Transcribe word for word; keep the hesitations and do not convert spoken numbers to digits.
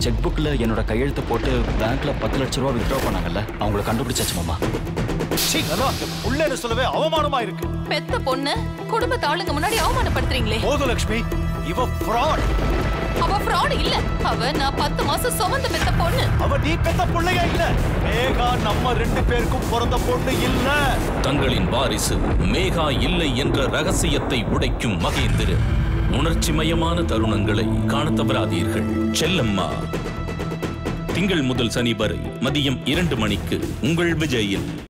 Check புக்ல என்னோட கையெழுத்து போட்டு பேங்க்ல பத்து லட்சம் ரூபாய் வித்ட்ரா பண்ணாங்கல்ல, அவங்கள கண்டுபிடிச்சாச்சு மாமா. உள்ளேன்னு சொல்லவே அவமானமா இருக்கு. பெத்த பொண்ணு குடும்பத்து ஆளுங்க முன்னாடி அவமானப்படுத்துறீங்களே. போதுலட்சுமி, இவ ஃப்ராட். அவ ஃப்ராட் இல்ல. அவ நான் பத்து மாசம் சுமந்து பெத்த பொண்ணு. அவ நீ பெத்த பிள்ளையா இல்ல. மேகா நம்ம ரெண்டு பேருக்கும் பிறந்த பொண்ணு இல்ல. தங்களின் வாரிசு மேகா இல்லை என்ற ரகசியத்தை உடைக்கும் மகேந்திரன். உணர்ச்சிமயமான தருணங்களை காண தவறாதீர்கள். செல்லம்மா திங்கள் முதல் சனி வரை மதியம் இரண்டு மணிக்கு உங்கள் விஜயில்.